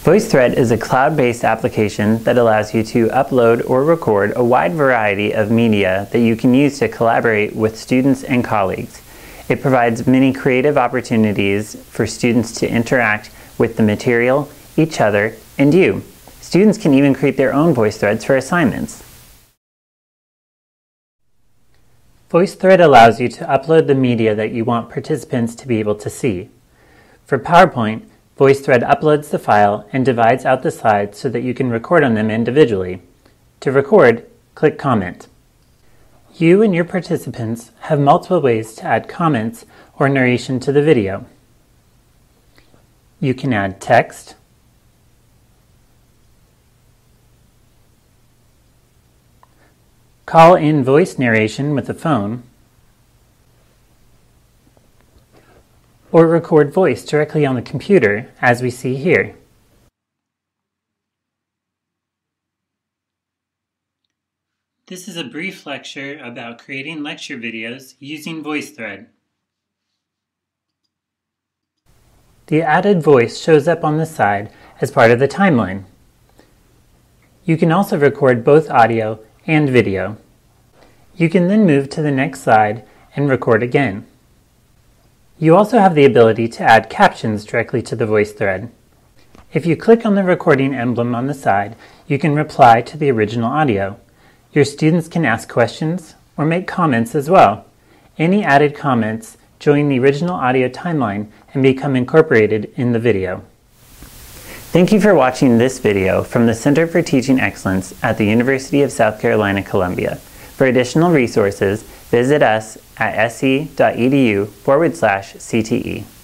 VoiceThread is a cloud-based application that allows you to upload or record a wide variety of media that you can use to collaborate with students and colleagues. It provides many creative opportunities for students to interact with the material, each other, and you. Students can even create their own voice threads for assignments. VoiceThread allows you to upload the media that you want participants to be able to see. For PowerPoint, VoiceThread uploads the file and divides out the slides so that you can record on them individually. To record, click Comment. You and your participants have multiple ways to add comments or narration to the video. You can add text, call in voice narration with a phone, or record voice directly on the computer, as we see here. This is a brief lecture about creating lecture videos using VoiceThread. The added voice shows up on the side as part of the timeline. You can also record both audio and video. You can then move to the next slide and record again. You also have the ability to add captions directly to the VoiceThread. If you click on the recording emblem on the side, you can reply to the original audio. Your students can ask questions or make comments as well. Any added comments join the original audio timeline and become incorporated in the video. Thank you for watching this video from the Center for Teaching Excellence at the University of South Carolina, Columbia. For additional resources, visit us at se.edu/CTE.